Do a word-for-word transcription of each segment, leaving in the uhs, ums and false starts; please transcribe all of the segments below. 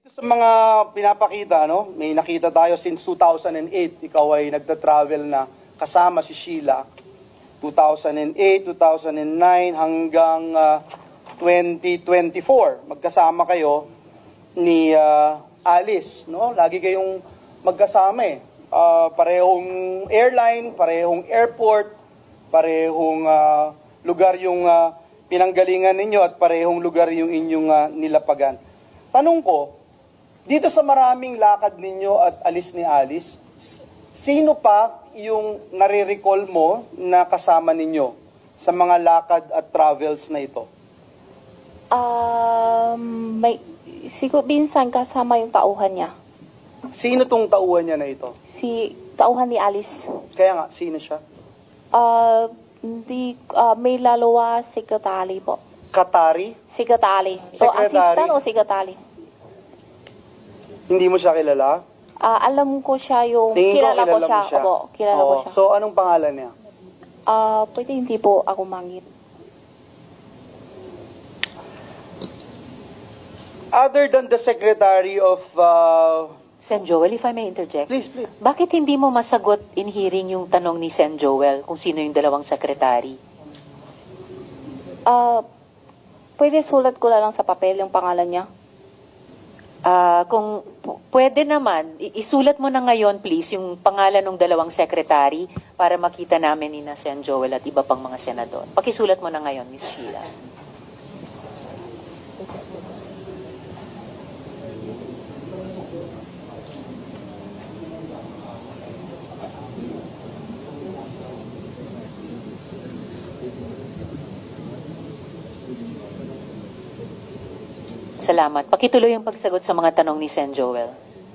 Sa mga pinapakita, no, may nakita tayo since two thousand eight, ikaw ay nagta-travel na kasama si Sheila. two thousand eight, two thousand nine hanggang uh, twenty twenty-four. Magkasama kayo ni uh, Alice, no? Lagi kayong magkasama eh. Uh, parehong airline, parehong airport, parehong uh, lugar yung uh, pinanggalingan ninyo at parehong lugar yung inyong uh, nilapagan. Tanong ko, dito sa maraming lakad ninyo at alis ni Alice, sino pa yung nare-recall mo na kasama ninyo sa mga lakad at travels na ito? Um, may, siguro minsan kasama yung tauhan niya. Sino tong tauhan niya na ito? Si tauhan ni Alice. Kaya nga, sino siya? Uh, hindi, uh, may lalawa secretary po. Katari? Secretary. So, Secretary. assistant o secretary? Hindi mo siya kilala? Uh, alam ko siya yung, Tingin ko, kilala, ko kilala siya. mo siya. Opo, kilala Oo. ko siya. So, anong pangalan niya? Uh, pwede hindi po ako mangit. Other than the secretary of... Uh, Sen Joel, if I may interject. please, please. Bakit hindi mo masagot in hearing yung tanong ni Sen Joel kung sino yung dalawang sekretary? Uh, pwede sulat ko na lang sa papel yung pangalan niya? Ah, kung p- pwede naman, i- isulat mo na ngayon please yung pangalan ng dalawang sekretary para makita namin ni na Sen Joel at iba pang mga senador. Pakisulat mo na ngayon, Miss Sheila. Salamat. Pakituloy yung pagsagot sa mga tanong ni Sen Joel.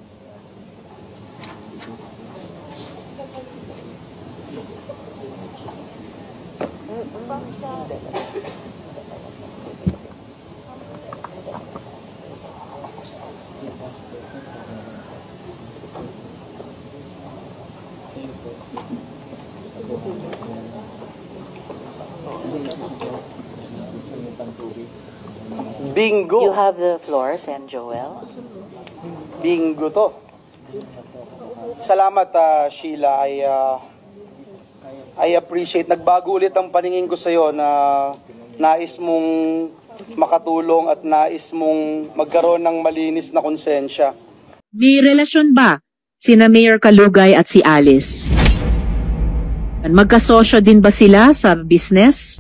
Bingo. You have the floor, Sen Joel. Bingo to. Salamat, uh, Sheila. I, uh, I appreciate. Nagbago ulit ang paningin ko sa'yo na nais mong makatulong at nais mong magkaroon ng malinis na konsensya. May relasyon ba sina Mayor Kalugay at si Alice? Magkasosyo din ba sila sa business?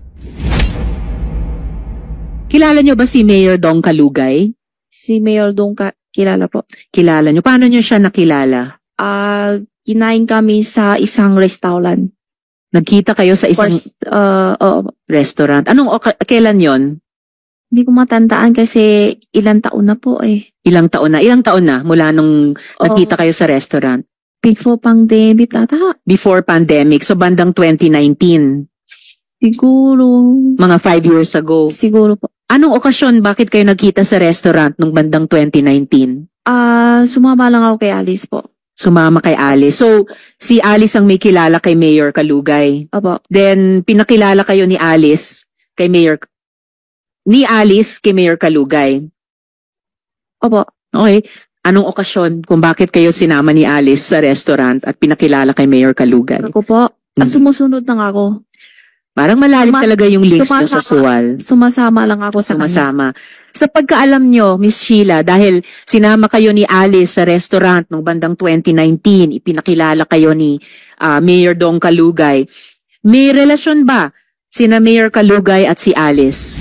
Kilala nyo ba si Mayor Dong Kalugay? Si Mayor Dong ka, kilala po. Kilala nyo. Paano nyo siya nakilala? Ah, kinain kami sa isang restaurant. Nagkita kayo sa isang First, uh, oh, restaurant. Anong oka- kailan yon? hindi ko matandaan kasi ilang taon na po eh. Ilang taon na? Ilang taon na mula nung nagkita kayo sa restaurant? Before pandemic ata. Before pandemic. So bandang twenty nineteen. Siguro. Mga five years ago. Siguro po. Anong okasyon bakit kayo nagkita sa restaurant nung bandang twenty nineteen? Ah, sumama lang ako kay Alice po. Sumama kay Alice. So, si Alice ang may kilala kay Mayor Kalugay. Opo. Then, pinakilala kayo ni Alice kay Mayor... Ni Alice kay Mayor Kalugay. Opo. Okay. Anong okasyon kung bakit kayo sinama ni Alice sa restaurant at pinakilala kay Mayor Kalugay? Ako po. Ah, sumusunod lang ako. Parang malalim Sumas- talaga yung links nyo sa sumasama- suwal. Sumasama lang ako sa kanya. Sumasama. Sa pagkaalam nyo, Miss Sheila, dahil sinama kayo ni Alice sa restaurant noong bandang twenty nineteen, ipinakilala kayo ni ah, Mayor Dong Kalugay, may relasyon ba sina Mayor Kalugay at si Alice?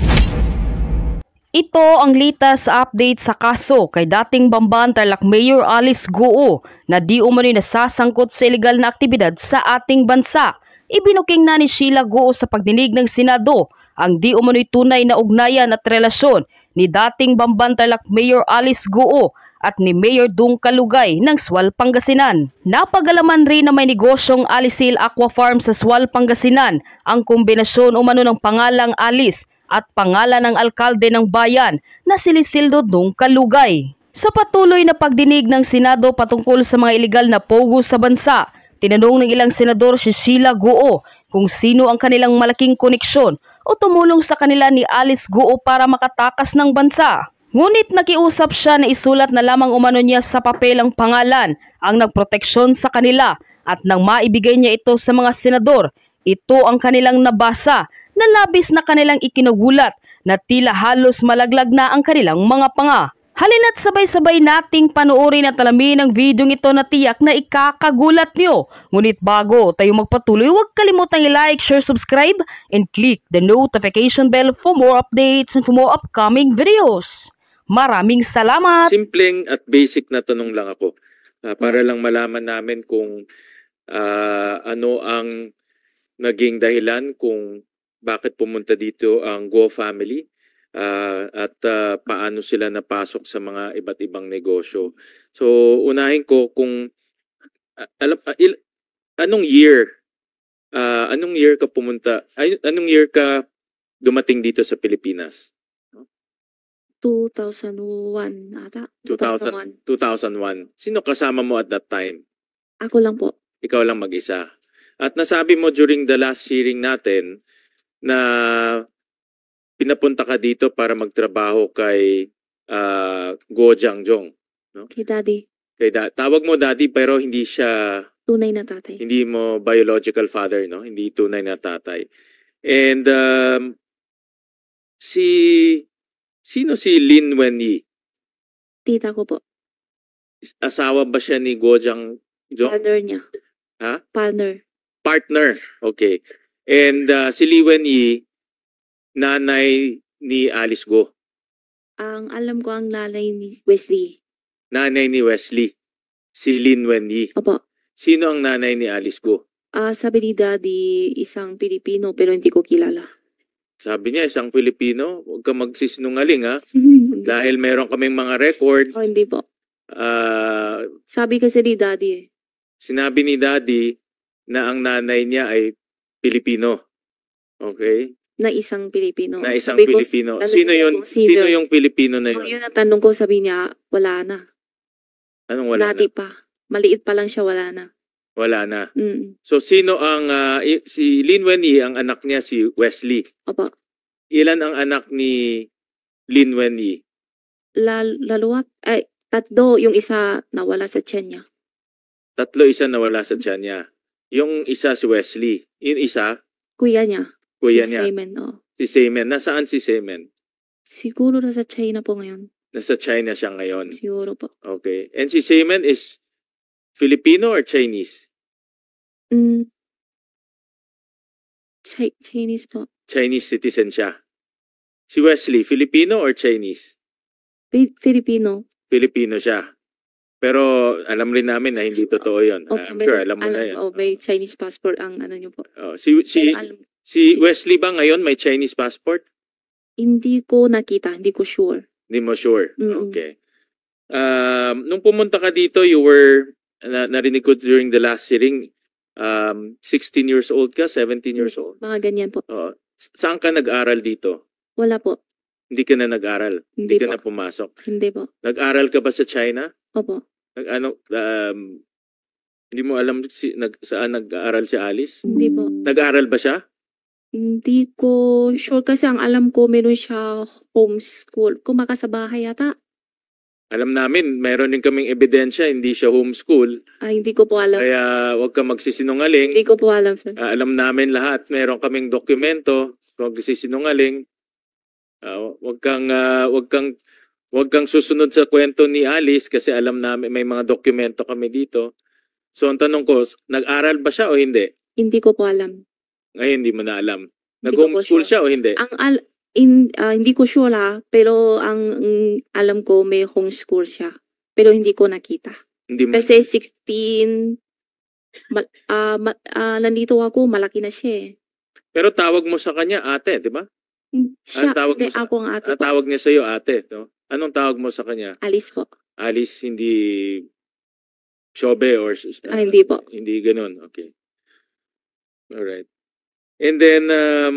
Ito ang litas update sa kaso kay dating Bamban Tarlac Mayor Alice Goo na di umano'y nasasangkot sa illegal na aktibidad sa ating bansa. Ibinuking na ni Sheila Goo sa pagdinig ng Senado ang di umano'y tunay na ugnayan at relasyon ni dating Bamban Tarlac Mayor Alice Goo at ni Mayor Dong Kalugay ng Sual, Pangasinan. Napagalaman rin na may negosyong Alice Hill Aqua Farm sa Sual, Pangasinan ang kombinasyon umano ng pangalang Alice at pangalan ng alkalde ng bayan na si Lisildo Dong Kalugay. Sa patuloy na pagdinig ng Senado patungkol sa mga iligal na pogo sa bansa, tinanong ng ilang senador si Sheila Goo kung sino ang kanilang malaking koneksyon o tumulong sa kanila ni Alice Goo para makatakas ng bansa. Ngunit nakiusap siya na isulat na lamang umano niya sa papel ang pangalan ang nagproteksyon sa kanila at nang maibigay niya ito sa mga senador, ito ang kanilang nabasa na labis na kanilang ikinagulat na tila halos malaglag na ang kanilang mga panga. Halina't sabay-sabay nating panoorin at alamin ang video ito na tiyak na ikakagulat nyo. Ngunit bago tayo magpatuloy, huwag kalimutang i-like, share, subscribe, and click the notification bell for more updates and for more upcoming videos. Maraming salamat! Simpleng at basic na tanong lang ako ah, para lang malaman namin kung ah, ano ang naging dahilan kung bakit pumunta dito ang Go family. Uh, at uh, paano sila napasok sa mga iba't ibang negosyo. So, unahin ko kung uh, alam uh, il, anong year uh, anong year ka pumunta ay, anong year ka dumating dito sa Pilipinas? two thousand one ata. two thousand, two thousand one. Sino kasama mo at that time? Ako lang po. Ikaw lang mag-isa. At nasabi mo during the last hearing natin na pinapunta ka dito para magtrabaho kay uh, Go Jiangjong, no? Kay daddy. Kay da tawag mo daddy pero hindi siya Tunay na tatay. hindi mo biological father, no? Hindi tunay na tatay. And um, si sino si Lin Wenyi? Tita ko po. Asawa ba siya ni Go Jiangjong? Partner niya. Ha? Partner. Partner. Okay. And uh, si Li Wenyi, nanay ni Alice Go. Ang alam ko ang nanay ni Wesley. Nanay ni Wesley. Si Lin Wenyi. Opo. Sino ang nanay ni Alice Go? Ah, sabi ni daddy, isang Pilipino pero hindi ko kilala. Sabi niya, isang Pilipino. Huwag ka magsisinungaling, ha? Hindi. Dahil meron kaming mga record. Oh, hindi po. ah, Sabi kasi ni daddy eh. sinabi ni Daddy na ang nanay niya ay Pilipino. Okay? Na isang Pilipino. Na isang Sabi ko, Pilipino. tanong Sino ko yun? kung sino. Sino yung Pilipino na Kung yun? yun ang tanong ko, sabi niya, wala na. Anong wala Nati na? pa. Maliit pa lang siya, wala na. Wala na. Mm. So, sino ang, ah, i- si Lin Wenyi, ang anak niya si Wesley. Opo. Ilan ang anak ni Lin Wenyi? Lal laluwat, ay, tatlo, yung isa nawala sa tiyan niya. Tatlo, isa nawala sa tiyan niya. Yung isa si Wesley. Yung isa, Kuya niya. kuya si niya. Simon, oh. Si Semen. Nasaan si Semen? Siguro nasa China po ngayon. Nasa China siya ngayon. Siguro po. Okay. And si Semen is Filipino or Chinese? Mm. Chi Chinese po. Chinese citizen siya. Si Wesley, Filipino or Chinese? Fi- Filipino. Filipino siya. Pero alam rin namin na hindi totoo yun. Oh, I'm may- sure alam mo na alam- yan. Oh, may Chinese passport ang ano niyo po. Oh, si, si, Alam- si Wesley ba ngayon may Chinese passport? hindi ko nakita, hindi ko sure. Hindi mo sure. Mm-mm. Okay. Um, nung pumunta ka dito, you were, na, narinig ko during the last hearing, um, sixteen years old ka, seventeen years old. Mga ganyan po. Oo. Saan ka nag-aral dito? Wala po. Hindi ka na nag-aral. Hindi Hindi ka po. na pumasok. Hindi po. Nag-aral ka ba sa China? Opo. Nag ano um, hindi mo alam si nag saan nag-aaral si Alice? Hindi po. Nag-aral ba siya? Hindi ko sure kasi ang alam ko meron siya homeschool. Kumaka sa bahay yata. Alam namin, meron din kaming ebidensya, hindi siya homeschool. Ah, hindi ko po alam. Kaya huwag ka magsisinungaling. Hindi ko po alam, sir. Ah, alam namin lahat, meron kaming dokumento. Huwag magsisinungaling. Ah, huwag kang ah, huwag kang huwag kang susunod sa kwento ni Alice kasi alam namin may mga dokumento kami dito. So ang tanong ko, nag-aral ba siya o hindi? Hindi ko po alam. Ngayon hindi mo na alam. Hindi ko po Nag-homeschool sure. siya o hindi? Ang al in, ah, hindi ko sure ah, pero ang mm, alam ko may homeschool siya. Pero hindi ko nakita. Hindi mo. Kasi sixteen, ma, ah, ma, ah, nandito ako, malaki na siya eh. Pero tawag mo sa kanya ate, di ba? Hmm, Siya, Ang tawag hindi, mo sa- ako ang ate Ang po. tawag niya sa iyo ate, no? Anong tawag mo sa kanya? Alice po. Alice, hindi Shobe or Ah, hindi po. hindi ganun. Okay. All right. And then um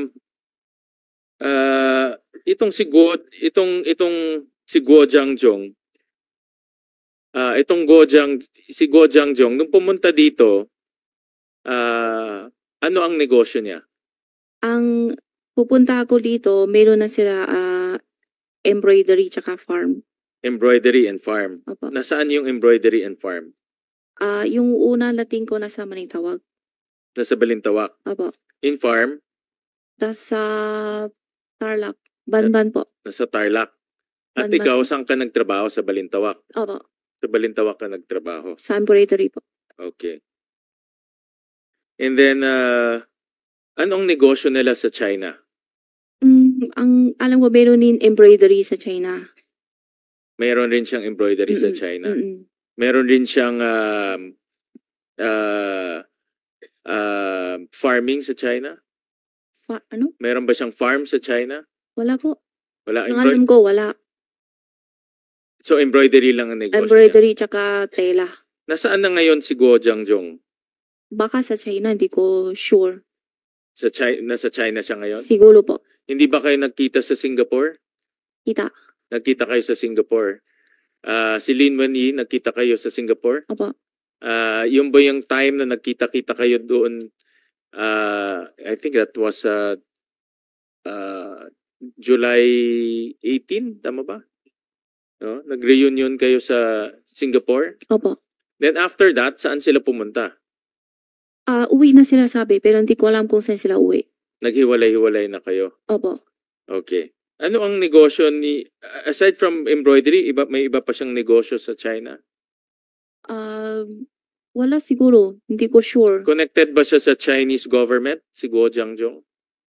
uh itong si Go itong itong si Go Jiangjong ah itong Go Jiang si Go Jiangjong nung pumunta dito ah ano ang negosyo niya? Ang pupunta ako dito, meron na sila ah, embroidery tsaka farm. Embroidery and farm. Opo. Nasaan yung embroidery and farm? Ah, yung una nating ko nasa Manitawag. Nasa Balintawak. Opo. In farm, Tas sa Tarlac. Banban po. nasa Tarlac. At Banban ikaw, po. saan ka nagtrabaho? Sa Balintawak. Opo. Sa Balintawak ka nagtrabaho. Sa embroidery po. Okay. And then, uh, anong negosyo nila sa China? Mm, ang alam ko meron din embroidery sa China. Meron rin siyang embroidery sa Mm-mm. China. Mm-mm. Meron rin siyang um, uh, uh, farming sa China? Fa- ano? Meron ba siyang farm sa China? Wala po. Wala. Ang Embroid- alam ko, wala. so, embroidery lang ang negosyo niya. Embroidery tsaka tela. Nasaan na ngayon si Guo Jiangjong? Baka sa China, hindi ko sure. Sa China, nasa China siya ngayon? Siguro po. Hindi ba kayo nagkita sa Singapore? Kita. Nagkita kayo sa Singapore. Ah, si Lin Wenyi, nagkita kayo sa Singapore? Opo. Ah, yung ba yung time na nagkita-kita kayo doon? Ah, I think that was uh, uh, July eighteenth, tama ba? No? Nag-reunion kayo sa Singapore? Opo. Then after that, saan sila pumunta? Ah, uwi na sila sabi, pero hindi ko alam kung saan sila uwi. Naghiwalay-hiwalay na kayo? Opo. Okay. Ano ang negosyo ni, aside from embroidery, iba, may iba pa siyang negosyo sa China? Ah, wala siguro. Hindi ko sure. Connected ba siya sa Chinese government, si Guo Jiangjong?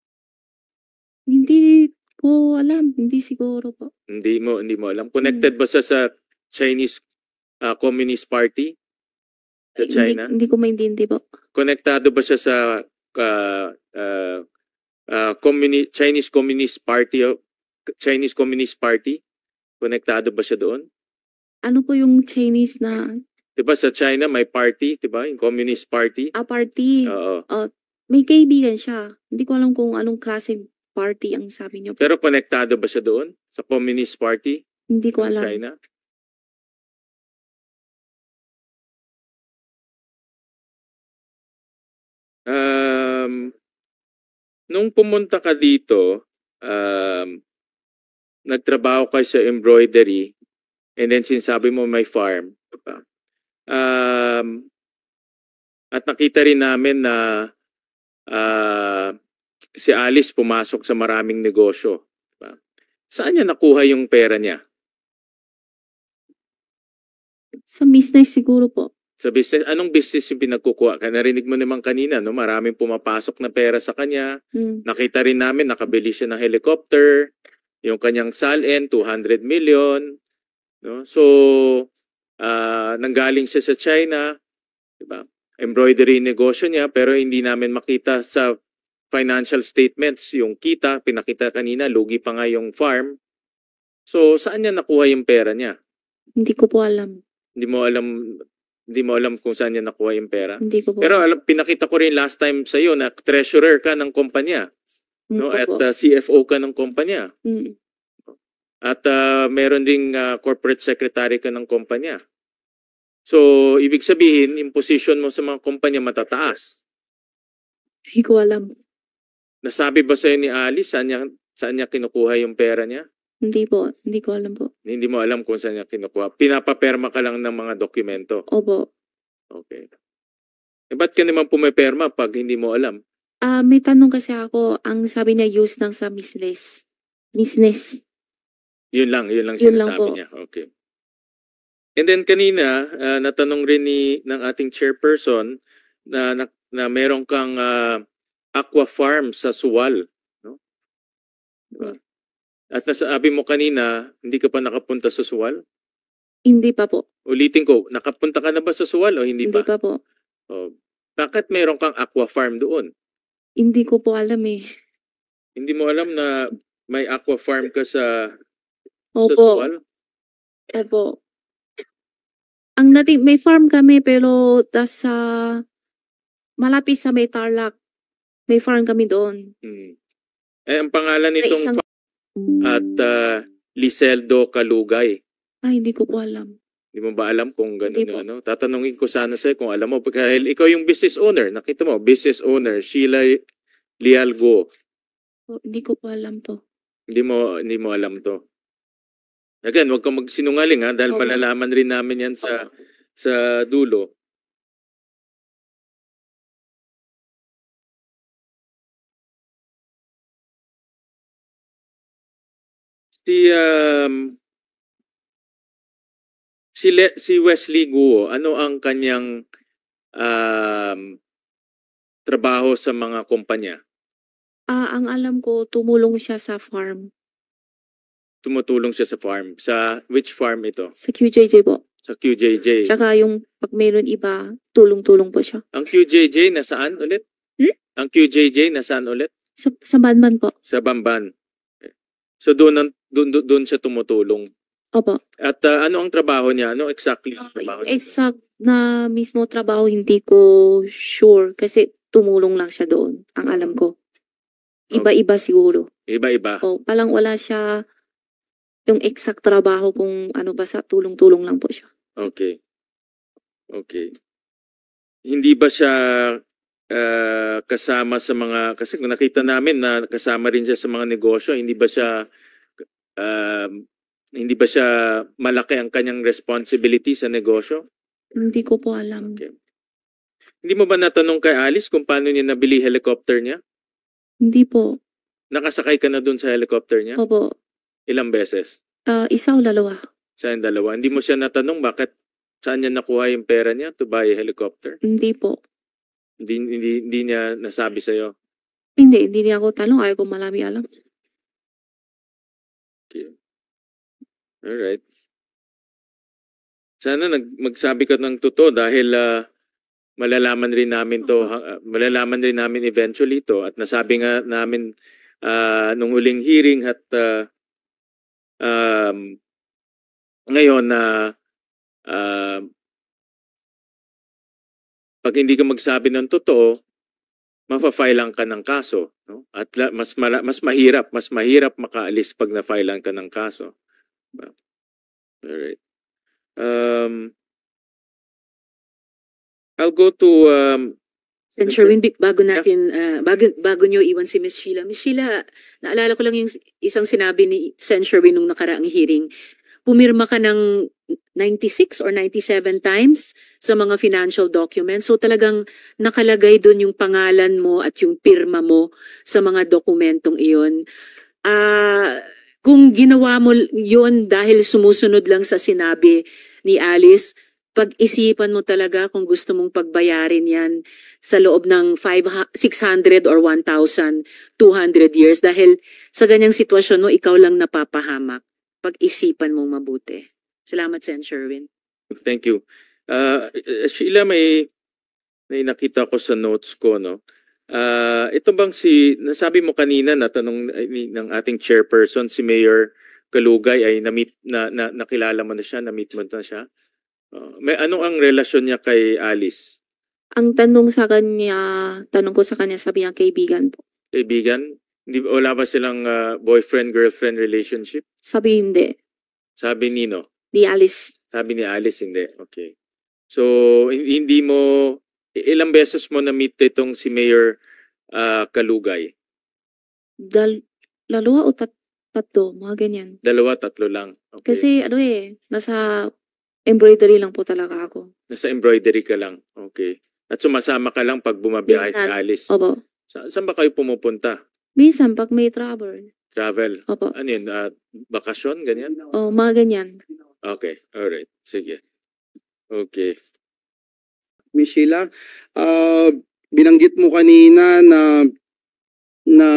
Hindi ko alam. Hindi siguro po. Hindi mo, hindi mo alam. Connected ba siya sa Chinese ah, Communist Party sa Ay, China? Hindi, hindi ko maintindihan po. Konektado ba siya sa ah, ah, ah, communi- Chinese Communist Party o Chinese Communist Party? Konektado ba siya doon? Ano po yung Chinese na 'Di ba sa China may party, 'di ba? Yung Communist Party. ah, party? Oo. May kaibigan siya. Hindi ko alam kung anong klaseng party ang sabi niyo po. Pero konektado ba siya doon sa Communist Party Hindi ko ng alam. China? Um, nung pumunta ka dito, um, nagtrabaho ka sa embroidery, and then sinasabi mo may farm. Diba? Um, at nakita rin namin na ah, si Alice pumasok sa maraming negosyo. Diba? Saan niya nakuha yung pera niya? Sa business siguro po. Sa business, anong business yung pinagkukuha? Kaya narinig mo naman kanina, no? Maraming pumapasok na pera sa kanya. Hmm. Nakita rin namin, nakabili siya ng helicopter. Yung kanyang salin, two hundred million. No? So, ah, nanggaling siya sa China. Diba? Embroidery negosyo niya, pero hindi namin makita sa financial statements yung kita. Pinakita kanina, lugi pa nga yung farm. So, saan niya nakuha yung pera niya? Hindi ko po alam. Hindi mo alam, hindi mo alam kung saan niya nakuha yung pera. Hindi ko po Pero alam. alam, pinakita ko rin last time sa iyo na treasurer ka ng kumpanya, no? Hindi At ko po. uh, C F O ka ng kumpanya. Hmm. At uh, meron ding uh, corporate secretary ka ng kumpanya. So, ibig sabihin, yung position mo sa mga kumpanya matataas. Hindi ko alam. Nasabi ba sa ni Alice saan niya, saan niya kinukuha yung pera niya? Hindi po. Hindi ko alam po. Hindi mo alam kung saan niya kinukuha. Pinapaperma ka lang ng mga dokumento. Opo. Okay. Eh, ba't ka naman pumiperma pag hindi mo alam? Ah, may tanong kasi ako. Ang sabi niya use ng sa business. Business. Yun lang, yun lang Yun lang sinasabi po. niya. Okay. And then kanina, ah, natanong rin ni ng ating chairperson na na, na meron kang ah, aqua farm sa Suwal, no? Diba? At nasabi mo kanina, hindi ka pa nakapunta sa Suwal? Hindi pa po. Ulitin ko, nakapunta ka na ba sa Suwal o hindi, Hindi pa? pa po. Oh. Bakit meron kang aqua farm doon? Hindi ko po alam eh. Hindi mo alam na may aqua farm ka sa, sa Opo. Suwal? Opo. Ang nating, may farm kami pero tas sa malapit sa may Tarlac. May farm kami doon. Hmm. Eh, ang pangalan Sa nitong isang, at uh, Liseldo Kalugay. ay, hindi ko po alam. Hindi mo ba alam kung gano'n Hindi po. yung ano? Tatanungin ko sana sa'yo kung alam mo. Dahil ikaw yung business owner. Nakita mo, business owner, Sheila Lialgo. O, Hindi ko po alam to. Hindi mo, hindi mo alam to. Again, huwag kang magsinungaling ha, dahil Opo. malalaman rin namin yan sa sa dulo. Si um, si, Le, si Wesley Guo, ano ang kanyang um, trabaho sa mga kumpanya? Ah, ang alam ko, tumulong siya sa farm. Tumutulong siya sa farm. Sa which farm ito? Sa Q J J po. Sa Q J J. Tsaka yung pag mayroon iba, tulong-tulong po siya. Ang Q J J nasaan ulit? Hmm? Ang Q J J nasaan ulit? Sa, sa Banban po. Sa Bamban. So doon ang- doon doon- doon siya tumutulong. Opo. At uh, ano ang trabaho niya? Ano exactly ang trabaho niya? Exact na mismo trabaho, hindi ko sure. Kasi tumulong lang siya doon. Ang alam ko. Iba-iba siguro. Iba-iba. O, palang wala siya yung exact trabaho kung ano ba sa tulong-tulong lang po siya. Okay. Okay. Hindi ba siya uh, kasama sa mga, kasi kung nakita namin na kasama rin siya sa mga negosyo, hindi ba siya um, hindi ba siya malaki ang kanyang responsibility sa negosyo? Hindi ko po alam. Okay. Hindi mo ba natanong kay Alice kung paano niya nabili helicopter niya? Hindi po. Nakasakay ka na dun sa helicopter niya? Opo. Ilang beses? Ah, isa o dalawa? Sa yung dalawa. Hindi mo siya natanong bakit saan niya nakuha yung pera niya to buy a helicopter? Hindi po. Hindi, hindi, hindi niya nasabi sa'yo. Hindi, hindi niya ako tanong. Ayaw ko malami alam. Okay. Alright. Sana nag, magsabi ka ng totoo dahil ah, malalaman rin namin to, ha- malalaman rin namin eventually to at nasabi nga namin ah, nung huling hearing at ah, um, ngayon na ah, pag hindi ka magsabi ng totoo, mafa-filean ka ng kaso, no? At la- mas mala- mas mahirap, mas mahirap makaalis pag na-filean ka ng kaso. Diba? Alright. Um, I'll go to um, Sen. Sherwin, bi- bago natin, ah, bago, bago nyo iwan si Miss Sheila. Miss Sheila, naalala ko lang yung isang sinabi ni Sen. Sherwin nung nakaraang hearing. Pumirma ka ng ninety-six or ninety-seven times sa mga financial documents. So talagang nakalagay doon yung pangalan mo at yung pirma mo sa mga dokumentong iyon. Ah, kung ginawa mo yun dahil sumusunod lang sa sinabi ni Alice, pag-isipan mo talaga kung gusto mong pagbayarin yan sa loob ng five, six hundred or one thousand two hundred years dahil sa ganyang sitwasyon mo, ikaw lang napapahamak. Pag-isipan mong mabuti. Salamat, Sen. Sherwin. thank you. Uh, Sheila, may, may nakita ko sa notes ko, no? Uh, ito bang si, nasabi mo kanina na tanong ni- ng ating chairperson, si Mayor Kalugay ay na-meet, na, na, nakilala mo na siya, na-meet mo na siya? Uh, may anong ang relasyon niya kay Alice? Ang tanong sa kanya, tanong ko sa kanya, sabi niya kaibigan po. Kaibigan? Hindi, wala ba silang uh, boyfriend-girlfriend relationship? Sabi hindi. Sabi Nino. Di Alice. Sabi ni Alice, hindi. Okay. So, hin- hindi mo, i- ilang beses mo na-meet itong si Mayor ah, Kalugay? Dal, lalawa o tat, tatlo, mga ganyan. Dalawa, tatlo lang. Okay. Kasi ano eh, nasa embroidery lang po talaga ako. Nasa embroidery ka lang. Okay. At sumasama ka lang pag bumabiyahe si Minsan. Alice. Opo. Sa, saan ba kayo pumupunta? Minsan pag may travel. Travel? Opo. Ano yun? ah, bakasyon? Ganyan? O mga ganyan. Okay. Alright. Sige. Okay. Miss Sheila, ah, binanggit mo kanina na na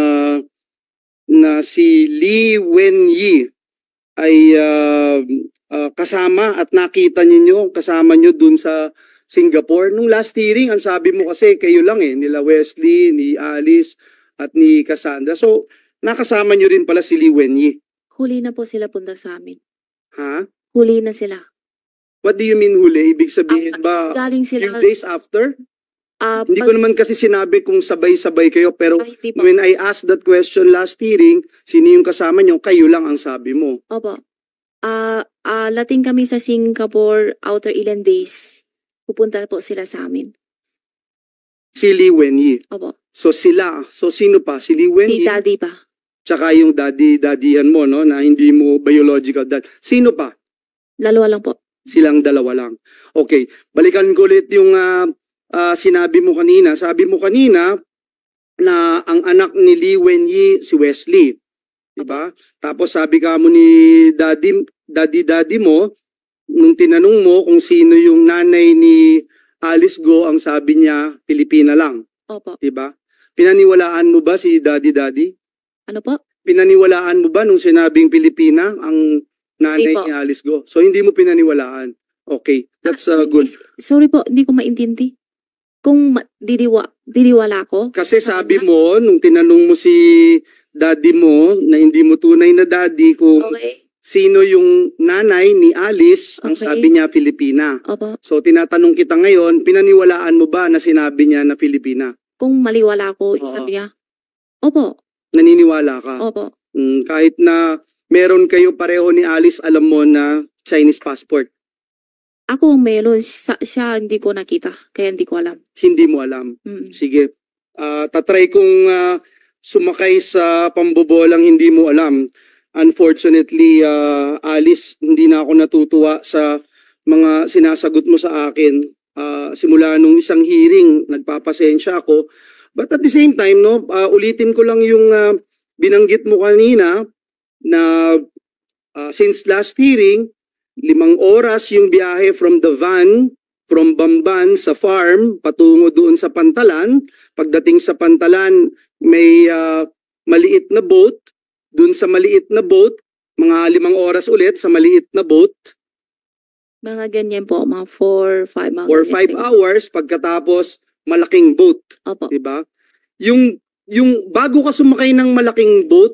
na si Lee Wenyi ay ah, ah, kasama at nakita ninyo, kasama nyo dun sa Singapore. Nung last hearing, ang sabi mo kasi kayo lang eh, nila Wesley, ni Alice, at ni Cassandra. So, nakasama nyo rin pala si Lee Wenyi. Huli na po sila punta sa amin. Ha? Huli na sila. What do you mean huli? Ibig sabihin ba Galing few sila. days after? ah, Hindi pag- ko naman kasi sinabi kung sabay-sabay kayo, pero Ay, di po. when I asked that question last hearing, sino yung kasama nyo, kayo lang ang sabi mo. Opo. Ah, ah, lating kami sa Singapore outer ilan days. Pupunta po sila sa amin. Si Lee Wenyi. Opo. So sila, so sino pa? Si Lee Si Wenyi, daddy pa. tsaka yung daddy-daddyhan mo, no, na hindi mo biological dad. Sino pa? Dalawa lang po. Silang dalawa lang. Okay, balikan ko ulit yung ah, ah, sinabi mo kanina. Sabi mo kanina na ang anak ni Lee Wenyi si Wesley. Diba? Tapos sabi ka mo ni daddy, daddy-daddy mo, nung tinanong mo kung sino yung nanay ni Alice Go, ang sabi niya, Pilipina lang. Opo. Diba? Pinaniwalaan mo ba si daddy-daddy? Ano po? Pinaniwalaan mo ba nung sinabing Pilipina ang nanay Hindi po. ni Alice Go? So hindi mo pinaniwalaan. Okay, that's uh, good. Is- Sorry po, hindi ko maintindi. Kung ma- didiwa, didiwala ko. Kasi sabi mo, nung tinanong mo si daddy mo, na hindi mo tunay na daddy, kung Okay. sino yung nanay ni Alice, ang Okay. sabi niya Filipina. Opo. So tinatanong kita ngayon, pinaniwalaan mo ba na sinabi niya na Filipina? Kung maliwala ko, Oo. sabi niya. Opo. Naniniwala ka? Opo. Mm, kahit na meron kayo pareho ni Alice, alam mo na Chinese passport. Ako ang meron, siya, siya hindi ko nakita. Kaya hindi ko alam. Hindi mo alam. Mm. Sige. Ah, tatry kong ah, sumakay sa pambobolang hindi mo alam. Unfortunately, ah, Alice, hindi na ako natutuwa sa mga sinasagot mo sa akin. Ah, simula nung isang hearing, nagpapasensya ako. But at the same time, no, ah, ulitin ko lang yung ah, binanggit mo kanina na ah, since last hearing, limang oras yung biyahe from the van, from Bamban sa farm, patungo doon sa Pantalan. Pagdating sa Pantalan, may ah, maliit na boat. Doon sa maliit na boat, mga limang oras ulit sa maliit na boat. Mga ganyan po, mga four, five, mga For ganyan. five hours, pagkatapos malaking boat. Opo. Diba? Yung, yung bago ka sumakay ng malaking boat,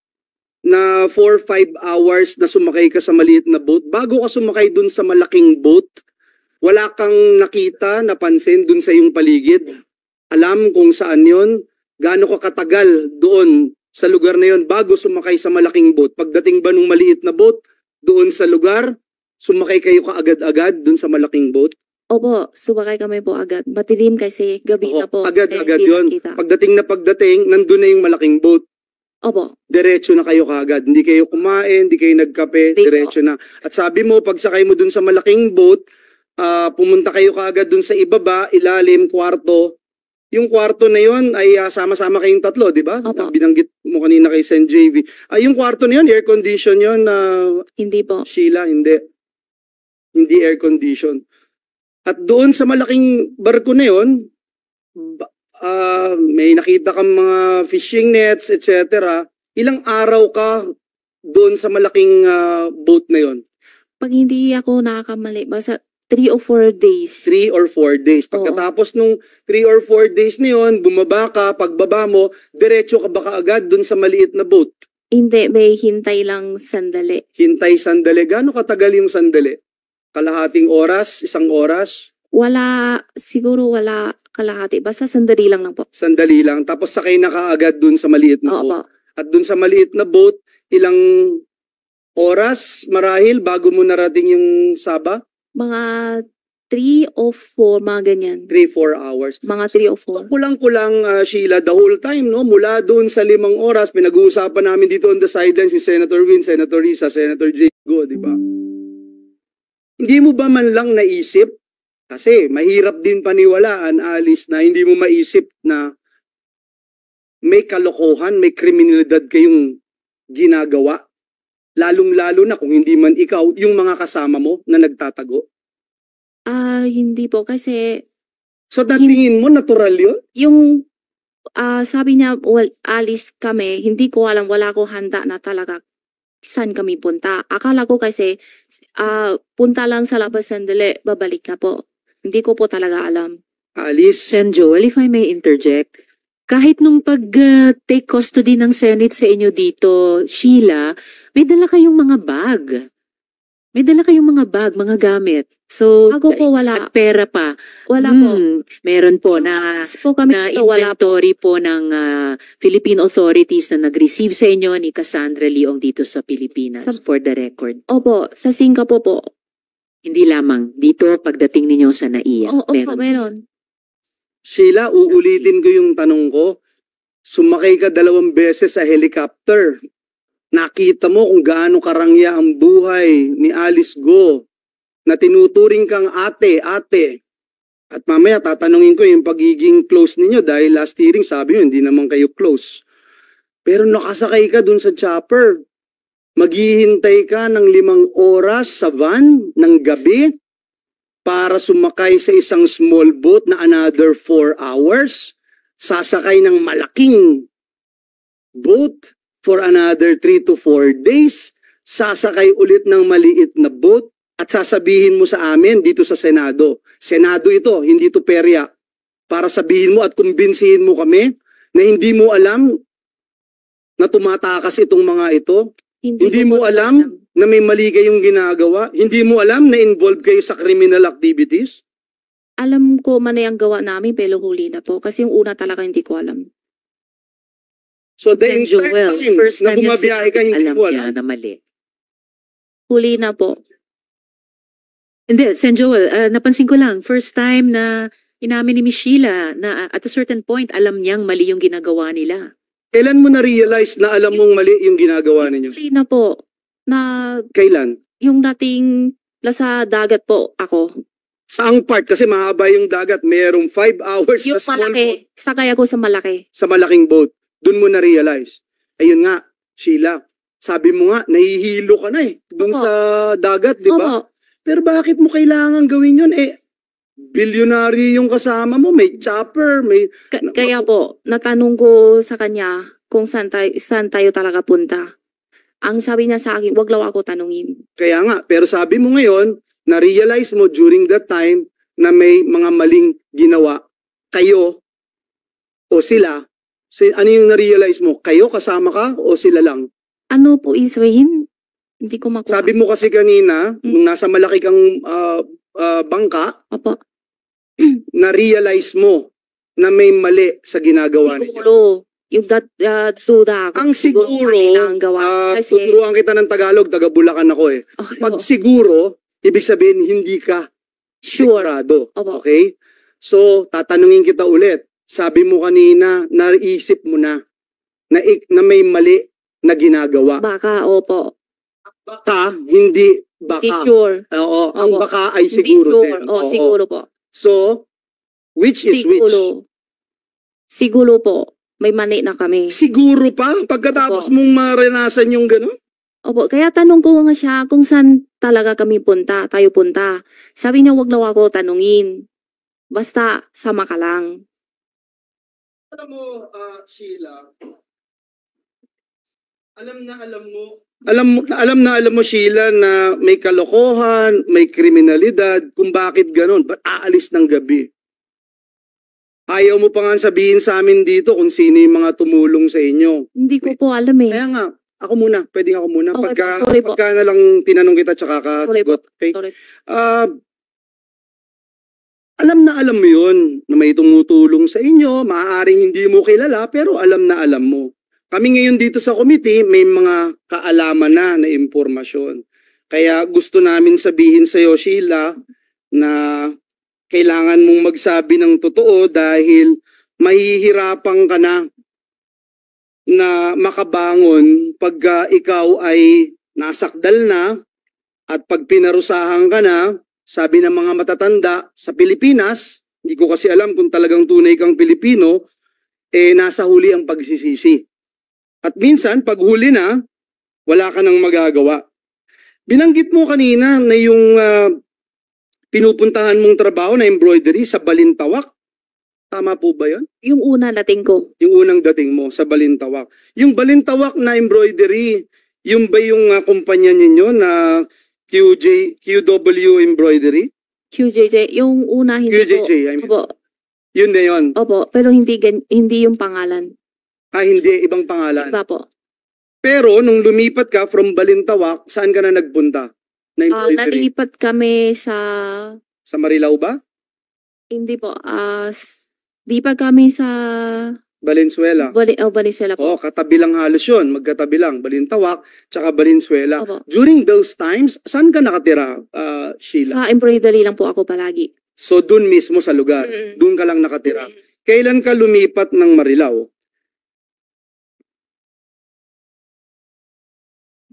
na four five hours na sumakay ka sa maliit na boat, bago ka sumakay dun sa malaking boat, wala kang nakita, napansin dun sa iyong paligid. Alam kung saan yon, gaano ka katagal doon sa lugar na yon bago sumakay sa malaking boat. Pagdating ba nung maliit na boat, doon sa lugar, sumakay kayo kaagad-agad dun sa malaking boat? Opo, sumakay kami po agad. Matilim kasi gabi Oo, na po. agad-agad Eh, hindi yon. nakita. Pagdating na pagdating, nandun na yung malaking boat. Opo. Diretso na kayo kaagad. Hindi kayo kumain, hindi kayo nagkape, Hindi po. diretso na. At sabi mo, pag sakay mo dun sa malaking boat, ah, pumunta kayo kaagad dun sa ibaba, ilalim, kwarto. Yung kwarto na yon ay ah, sama-sama kayong tatlo, di ba? Opo. Binanggit mo kanina kay Sen J V. Ah, yung kwarto na yon, air condition yon na Hindi po. Sheila, hindi. Hindi air condition. At doon sa malaking barko na yon, ba- ah, may nakita kang mga fishing nets, et cetera. Ilang araw ka doon sa malaking ah, boat na yon? Pag hindi ako nakakamali, basta three or four days. Three or four days. Pagkatapos nung three or four days na yon, bumaba ka, pagbaba mo, diretso ka ba kaagad doon sa maliit na boat? Hindi, may hintay lang sandali. Hintay sandali. Gaano katagal yung sandali? Kalahating oras? Isang oras? Wala, siguro wala kalahati. Basta sandali lang lang po. Sandali lang. Tapos sakay na kaagad doon sa maliit na Oo boat. po. At doon sa maliit na boat, ilang oras marahil bago mo narating yung Sabah? Mga three or four, mga ganyan. Three, four hours. Mga three or So, four. kulang-kulang ah, Sheila, the whole time, no? Mula doon sa limang oras, pinag-uusapan namin dito on the sidelines si Senator Win, Senator Risa, Senator Jay Go, di ba? Hindi mo ba man lang naisip? Kasi mahirap din paniwalaan, Alice, na hindi mo maisip na may kalokohan, may kriminalidad kayong ginagawa. Lalong-lalo na kung hindi man ikaw, yung mga kasama mo na nagtatago. Ah, hindi po kasi So, tatingin mo, natural yun? yung ah sabi niya, well, alis kami, hindi ko alam, wala ko handa na talaga saan kami punta. Akala ko kasi ah punta lang sa labas sandali, babalik na po. Hindi ko po talaga alam. Alice, Sen Joel, if I may interject, kahit nung pag-take custody ng Senate sa inyo dito, Sheila, may dala kayong mga bag. May dala kayong mga bag, mga gamit. So, Ako po wala. at pera pa. Wala po. Hmm, meron po na Mas po kami na dito, wala po. inventory po ng ah, Philippine authorities na nag-receive sa inyo ni Cassandra Leong dito sa Pilipinas, Sa- for the record. Opo, sa Singapore po. Hindi lamang dito pagdating ninyo sa NAIA. Oo, opo, meron. meron. Sheila, uulitin ko yung tanong ko. Sumakay ka dalawang beses sa helicopter. Nakita mo kung gaano karangya ang buhay ni Alice Go na tinuturing kang ate, ate. At mamaya tatanungin ko yung pagiging close ninyo dahil last hearing sabi nyo hindi naman kayo close. Pero nakasakay ka dun sa chopper. Maghihintay ka ng limang oras sa van ng gabi para sumakay sa isang small boat na another four hours. Sasakay ng malaking boat for another three to four days. Sasakay ulit ng maliit na boat at sasabihin mo sa amin dito sa Senado. Senado ito, hindi to perya. Para sabihin mo at kumbinsihin mo kami na hindi mo alam na tumatakas itong mga ito. Hindi ko mo po alam na may mali kayong ginagawa. Hindi mo alam na involved kayo sa criminal activities. Alam ko man na yung gawa namin pero huli na po. Kasi yung una talaga hindi ko alam. So the Sen entire Joel, time first na time yan bumabiyahe ka, hindi alam mo niya alam. na mali. Huli na po. Hindi, Sen Joel, ah, napansin ko lang, first time na inamin ni Miss Sheila na ah, at a certain point, alam niyang mali yung ginagawa nila. Kailan mo na-realize na alam mong mali yung ginagawa ninyo? Huli na po. Na Kailan? yung dating nasa dagat po ako. Saang part? Kasi mahaba yung dagat. Mayroong five hours Yung na small boat malaki. Sakay ako sa malaki. sa malaking boat. Doon mo na-realize. Ayun nga, Sheila. Sabi mo nga, nahihilo ka na eh. Doon Opo. sa dagat, di ba? Opo. Pero bakit mo kailangan gawin yun? Eh, bilyonaryo yung kasama mo. May chopper, may... Ka- kaya po, natanong ko sa kanya kung saan tayo, saan tayo talaga punta. Ang sabi niya sa akin, wag law ako tanungin. Kaya nga, pero sabi mo ngayon, na-realize mo during that time na may mga maling ginawa. Kayo o sila. Si, ano yung na-realize mo? Kayo kasama ka o sila lang? Ano po isabihin? Hindi ko makuha. Sabi mo kasi kanina, nung nasa malaki kang ah, ah, bangka, Opo. na-realize mo na may mali sa ginagawa ninyo. Siguro, yung dat, uh, duda ako. Ang siguro, mali na ang gawa. ah, Kasi, tuturuan kita ng Tagalog, taga Bulacan ako eh. okay, Pag po. siguro, ibig sabihin hindi ka Sure. sigurado. Opo. Okay? So, tatanungin kita ulit. Sabi mo kanina, naisip mo na na, ik- na may mali na ginagawa. Baka, opo. Baka, hindi baka. Hindi sure. Oo, ang Opo. baka ay Hindi siguro sure. din. Oh, Oo. siguro po. So, which is which? Siguro. Siguro po. May mani na kami. Siguro pa? Pagkatapos Opo. mong maranasan yung gano'n? Opo, kaya tanong ko nga siya kung saan talaga kami punta, tayo punta. Sabi niya, wag law ako tanungin. Basta, sama ka lang. Alam mo, ah, Sheila, alam na alam mo, alam mo, alam na alam mo, Sheila, na may kalokohan, may kriminalidad, kung bakit ganon, ba't aalis ng gabi? Ayaw mo pa nga sabihin sa amin dito kung sino yung mga tumulong sa inyo. Hindi ko po alam eh. Kaya nga, ako muna, pwedeng ako muna. Okay po, Pagka, sorry po. pagka na lang tinanong kita tsaka Sorry po. kasagot. Okay? Sorry. Ah, alam na alam mo yun na may tumutulong sa inyo, maaaring hindi mo kilala pero alam na alam mo. Kami ngayon dito sa committee may mga kaalaman na na impormasyon. Kaya gusto namin sabihin sa iyo, Sheila, na kailangan mong magsabi ng totoo dahil mahihirapan ka na na makabangon pagka ikaw ay nasakdal na at pag pinarusahan ka na. Sabi ng mga matatanda sa Pilipinas, hindi ko kasi alam kung talagang tunay kang Pilipino, eh nasa huli ang pagsisisi. At minsan, pag huli na, wala ka nang magagawa. Binanggit mo kanina na yung uh, pinupuntahan mong trabaho na embroidery sa Balintawak. Tama po ba yun? Yung una dating ko. Yung unang dating mo sa Balintawak. Yung Balintawak na embroidery, yung ba yung uh, kumpanya ninyo na Q J, Q W Embroidery? Q J J. Yung una hindi Q J J, ko. I mean. Opo. Yun na yun. Opo. Pero hindi, gan- hindi yung pangalan. Ah, hindi. Ibang pangalan. Iba po. Pero nung lumipat ka from Balintawak, saan ka na nagpunta? Na Ah, embroidery? nalipat kami sa... Sa Marilao ba? Hindi po. Ah, s- di pa kami sa... Valenzuela. Bali, oh, Valenzuela po. Oh, katabi lang halos yun. Magkatabi lang. Balintawak, tsaka Valenzuela. Opo. During those times, saan ka nakatira, ah, Sheila? Sa embroidery lang po ako palagi. So, dun mismo sa lugar. Mm. Dun ka lang nakatira. Mm. Kailan ka lumipat ng Marilao?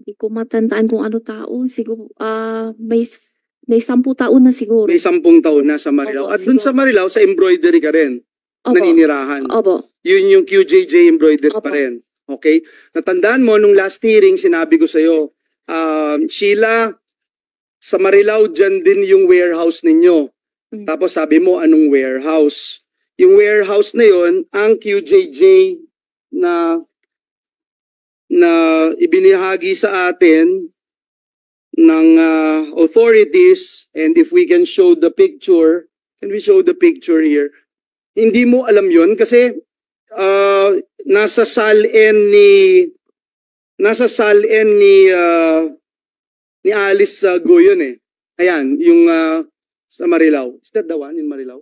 Hindi ko matandaan kung ano tao. Siguro, ah, may, may sampu taon na siguro. May sampung taon na sa Marilao. Opo, At dun siguro. sa Marilao, sa embroidery ka rin, Opo. naninirahan. Opo. Yun yung Q J J embroidery pa Opo. rin. Okay? Natandaan mo, nung last hearing, sinabi ko sa'yo, um, Sheila, sa Marilao, dyan din yung warehouse ninyo. Mm. Tapos sabi mo, anong warehouse? Yung warehouse na yun, ang Q J J na na ibinahagi sa atin ng uh, authorities, and if we can show the picture, can we show the picture here? Hindi mo alam yun kasi uh, nasa salin ni nasa salin ni uh, ni Alice uh, Go yun eh. Ayan, yung uh, sa Marilao. Is that the one in Marilao?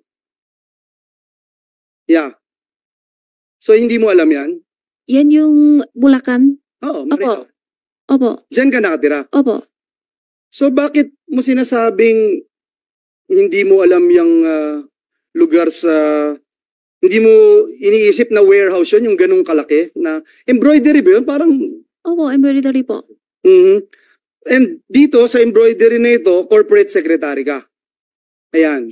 Yeah. So hindi mo alam yan? Yan yung Bulacan? Oo, Marilao. Opo. Diyan ka nakatira. Opo. So bakit mo sinasabing hindi mo alam yung uh, lugar sa... Hindi mo iniisip na warehouse yun, yung ganung kalaki na embroidery ba yun? Parang... Opo, embroidery po. Mhm. And dito sa embroidery na ito, corporate secretary ka. Ayan.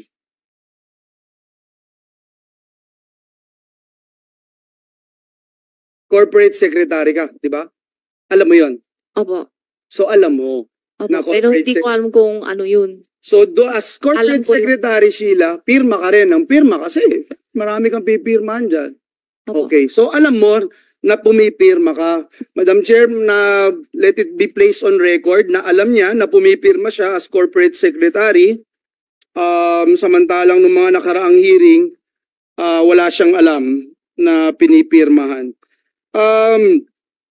Corporate secretary ka, di ba? Alam mo yon. Opo. So alam mo. Opo. Na Pero corporate hindi ko sec- alam kung ano yun. So do as corporate Alam ko yun. secretary Sheila, pirma ka rin ng pirma kasi marami kang pipirmahan dyan. Opo. Okay, so alam mo na pumipirma ka. Madam Chair, na let it be placed on record na alam niya na pumipirma siya as corporate secretary. Um, samantalang ng mga nakaraang hearing, uh, wala siyang alam na pinipirmahan. Um,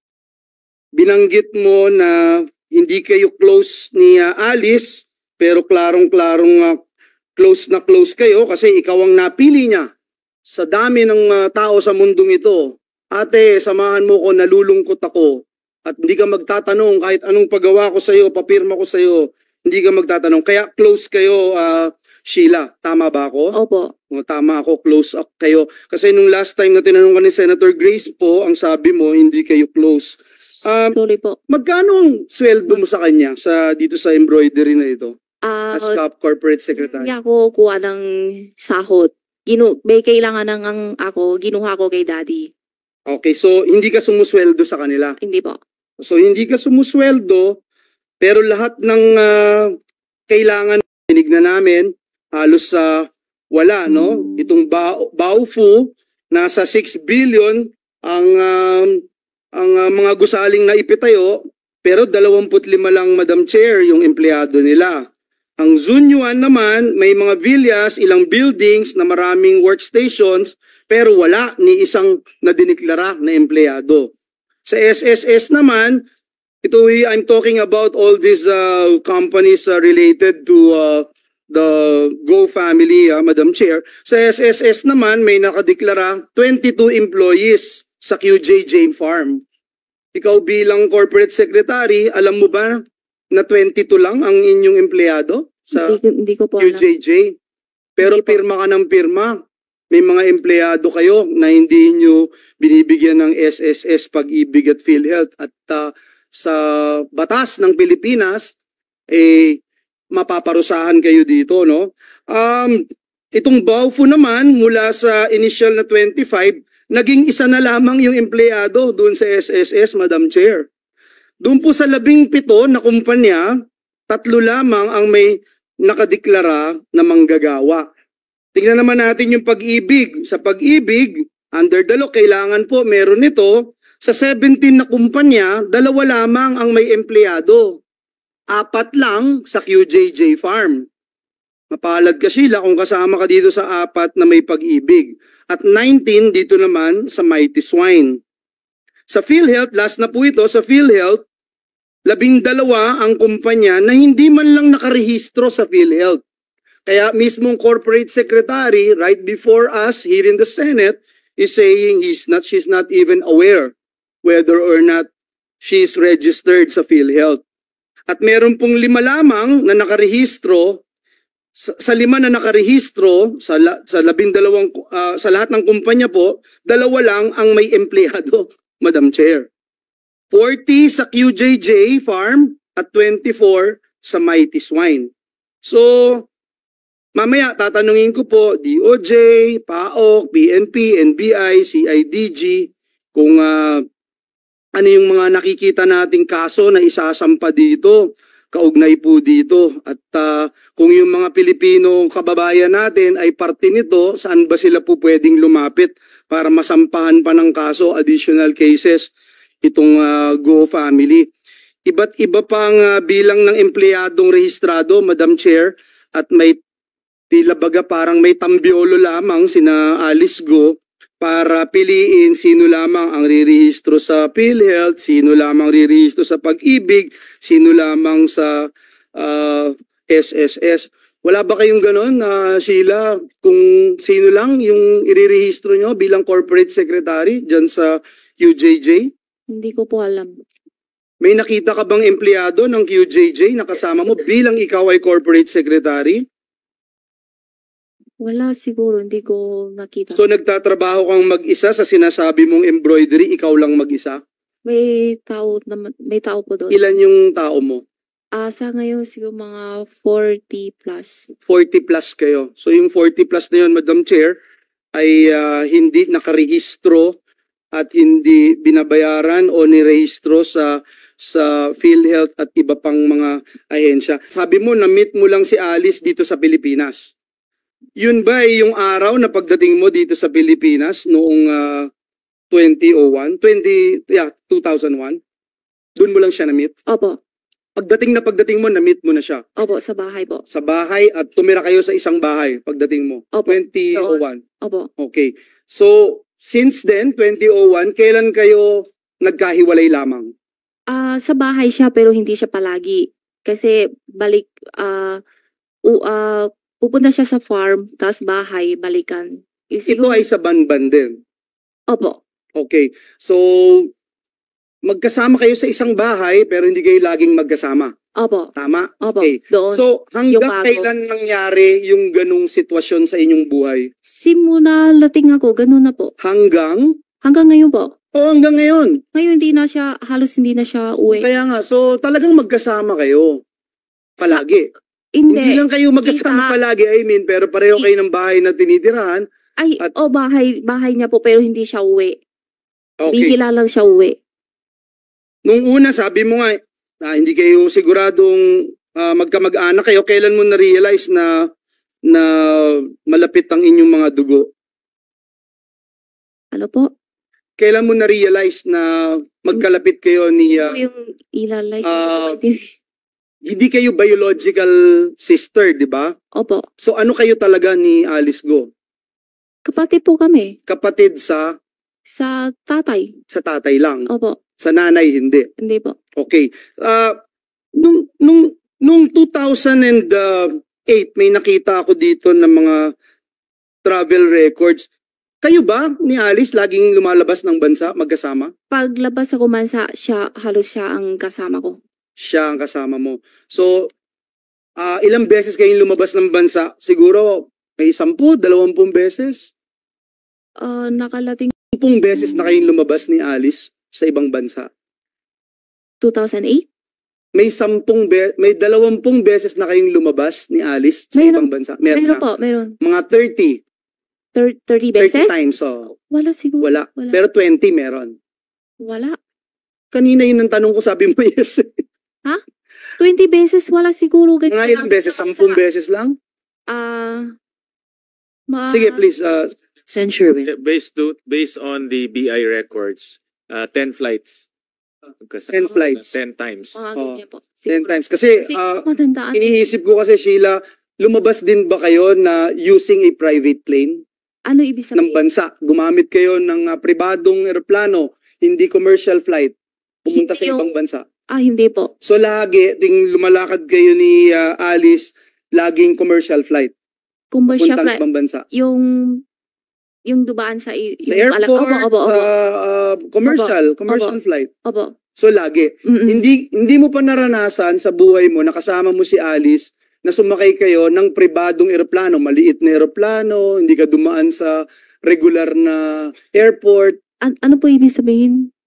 binanggit mo na hindi kayo close ni uh, Alice, pero klarong-klarong uh, close na close kayo kasi ikaw ang napili niya sa dami ng uh, tao sa mundong ito. Ate, samahan mo ko, nalulungkot ako. At hindi ka magtatanong kahit anong paggawa ko sa iyo, papirma ko sa iyo, hindi ka magtatanong. Kaya close kayo, uh, Sheila. Tama ba ako? Opo. O, tama ako, close up kayo. Kasi nung last time na tinanong ka ni Senator Grace po, ang sabi mo, hindi kayo close. Um, Sorry po. magkano ang sweldo mo sa kanya sa dito sa embroidery na ito? Ah, As cap corporate secretary. hindi ako kuha ng sahod. Ginu may kailangan ng ang ako, ginuha ko kay daddy. Okay, so hindi ka sumusweldo sa kanila. Hindi po. So hindi ka sumusweldo, pero lahat ng ah, kailangan dinig na namin, halos sa wala, no? Itong ba Baofu, nasa six billion ang um, ang uh, mga gusaling na ipitayo, pero dalawampu't lima lang, Madam Chair, yung empleyado nila. Ang Zunyuan naman, may mga villas, ilang buildings na maraming workstations, pero wala ni isang nadiniklara na empleyado. Sa S S S naman, ito I'm talking about all these uh, companies uh, related to uh, the Go family, uh, Madam Chair. Sa S S S naman, may nakadeklara twenty-two employees sa Q J J Farm. Ikaw bilang corporate secretary, alam mo ba na twenty-two lang ang inyong empleyado sa Hindi, hindi ko po Q alam. J J? Pero Hindi po. pirma ka ng pirma. May mga empleyado kayo na hindi nyo binibigyan ng S S S, Pag-ibig at PhilHealth. At uh, sa batas ng Pilipinas, eh, mapaparusahan kayo dito, no? Um, itong Baofu naman, mula sa initial na twenty-five, naging isa na lamang yung empleyado doon sa S S S, Madam Chair. Doon po sa labing pito na kumpanya, tatlo lamang ang may nakadeklara na manggagawa. Tingnan naman natin yung Pag-ibig. Sa Pag-ibig, under the law, kailangan po meron nito. Sa seventeen na kumpanya, dalawa lamang ang may empleyado. Apat lang sa Q J J Farm. Mapalad ka, Sheila, kung kasama ka dito sa apat na may Pag-ibig. At nineteen dito naman sa Mighty Swine. Sa PhilHealth, last na po ito, sa PhilHealth, labing dalawa ang kumpanya na hindi man lang nakarehistro sa PhilHealth. Kaya mismong corporate secretary right before us here in the Senate is saying he's not, she's not even aware whether or not she's registered sa PhilHealth. At meron pong lima lamang na nakarehistro. Sa, sa lima na nakarehistro, sa, la, sa labing dalawang, uh, sa lahat ng kumpanya po, dalawa lang ang may empleyado, Madam Chair. forty sa Q J J Farm at twenty-four sa Mighty Swine. So, mamaya tatanungin ko po D O J, P A O K, P N P, N B I, C I D G kung uh, ano yung mga nakikita nating kaso na isasampa dito, kaugnay po dito. At uh, kung yung mga Pilipino kababayan natin ay parte nito, saan ba sila po pwedeng lumapit para masampahan pa ng kaso, additional cases, itong uh, Go family. Iba't iba pang uh, bilang ng empleyadong rehistrado, Madam Chair, at may tila baga parang may tambiolo lamang sina Alice Go para piliin sino lamang ang rirehistro sa PhilHealth, sino lamang rirehistro sa Pag-ibig, sino lamang sa uh, S S S. Wala ba kayong ganon, uh, Sheila, kung sino lang yung irirehistro nyo bilang corporate secretary dyan sa Q J J? Hindi ko po alam. May nakita ka bang empleyado ng Q J J na kasama mo bilang ikaw ay corporate secretary? Wala siguro, hindi ko nakita. So nagtatrabaho kang mag-isa sa sinasabi mong embroidery, ikaw lang mag-isa? May tao naman, may tao po doon. Ilan yung tao mo? Ah, sa ngayon siguro mga forty plus. forty plus kayo. So yung forty plus na yun, Madam Chair, ay uh, hindi nakarehistro at hindi binabayaran o nirehistro sa sa PhilHealth at iba pang mga ahensya. Sabi mo, na-meet mo lang si Alice dito sa Pilipinas. Yun ba ay yung araw na pagdating mo dito sa Pilipinas noong uh, twenty oh one, twenty, yeah, two thousand one? Doon mo lang siya na-meet? Opo. Pagdating na pagdating mo, na-meet mo na siya? Opo, sa bahay po. Sa bahay at tumira kayo sa isang bahay pagdating mo? Opo. twenty oh one? Opo. Okay. So, since then, twenty oh one, kailan kayo nagkahiwalay lamang? Ah, sa bahay siya pero hindi siya palagi. Kasi balik, ah, uh, uh, pupunta siya sa farm, tapos bahay, balikan. Yung Ito siguro- ay sa Banban din. Opo. Okay. So, magkasama kayo sa isang bahay pero hindi kayo laging magkasama. Opo. Tama? Opo. Okay. Doon. So, hanggang Yung bago. kailan nangyari yung ganung sitwasyon sa inyong buhay? Simula lating ako, ganun na po. Hanggang? Hanggang ngayon po. O hanggang ngayon. Ngayon hindi na siya, halos hindi na siya uwi. Kaya nga, so talagang magkasama kayo. Palagi. Hindi. Hindi lang kayo magkasama Kita. palagi, I mean, pero pareho Ki- kayo ng bahay na tinitirahan. Ay, At- oh, bahay, bahay niya po pero hindi siya uwi. Okay. Bihila lang siya uwi. Nung una, sabi mo nga, na hindi kayo siguradong ah, magkamag-anak kayo. Kailan mo na-realize na na malapit ang inyong mga dugo? Ano po? Kailan mo na-realize na magkalapit kayo ni... ah, yung ilalay. ah, hindi kayo biological sister, di ba? Opo. So ano kayo talaga ni Alice Go? Kapatid po kami. Kapatid sa Sa tatay. sa tatay lang. Opo. Sa nanay, hindi. Hindi po. Okay. Ah, nung nung nung two thousand eight may nakita ako dito ng mga travel records. Kayo ba ni Alice laging lumalabas ng bansa magkasama? Paglabas ako mansa, siya, halos siya ang kasama ko. Siya ang kasama mo. So ah, ilang beses kayong lumabas ng bansa? Siguro may sampu, dalawampung beses? Ah, nakalating Sampung beses na kayong lumabas ni Alice sa ibang bansa. two thousand eight? May sampung be may dalawampung beses na kayong lumabas ni Alice sa Meron- ibang bansa. Meron, Meron na. po, meron. Mga thirty. Thir- thirty thirty beses? times, oh. Wala siguro. Wala. Wala. Pero twenty meron. Wala. Kanina yun ang tanong ko, sabi mo yes. twenty beses, wala siguro. Ganyan Mga ilang lang beses? sa Sampung bansa. beses lang? Ah, ma- Sige, please. Uh, Sen Sherwin. Based to, based on the B I records, uh, ten flights. Magkasama. ten flights. ten times. Mga Oh, ganyan po. ten Siguro. times. Kasi Siguro uh, matandaan. iniisip ko kasi, Sheila, lumabas din ba kayo na using a private plane Ano ibig ng sabihin? bansa? Gumamit kayo ng uh, pribadong eroplano, hindi commercial flight, pumunta sa Hindi yung- ibang bansa. Ah, hindi po. So lagi, ting lumalakad kayo ni uh, Alice, laging commercial flight, Commercial puntang flight. ibang bansa. Yung, yung dubaan sa, i- Sa yung alam- airport, Opo, opo, sa opo. uh, commercial, commercial flight. Opo. So lagi. Mm-mm. Hindi hindi mo pa naranasan sa buhay mo na kasama mo si Alice na sumakay kayo ng pribadong eroplano, maliit na eroplano, hindi ka dumaan sa regular na airport. An- ano po ibig sabihin?